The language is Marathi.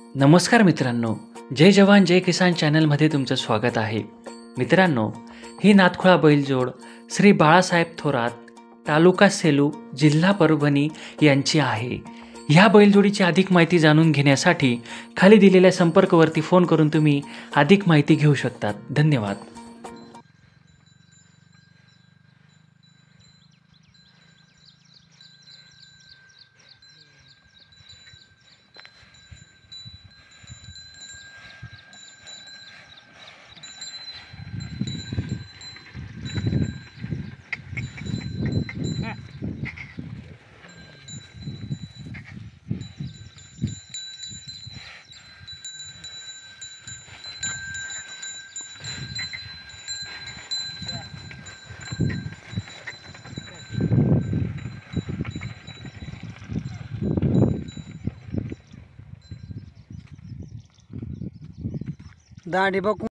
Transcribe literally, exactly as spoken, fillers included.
नमस्कार मित्रांनो, जय जवान जय किसान चॅनलमध्ये तुमचं स्वागत आहे. मित्रांनो, ही नातखोळा बैलजोड श्री बाळासाहेब थोरात, तालुका सेलू, जिल्हा परभणी यांची आहे. ह्या बैलजोडीची अधिक माहिती जाणून घेण्यासाठी खाली दिलेल्या संपर्कवरती फोन करून तुम्ही अधिक माहिती घेऊ शकतात. धन्यवाद. दांडी बघ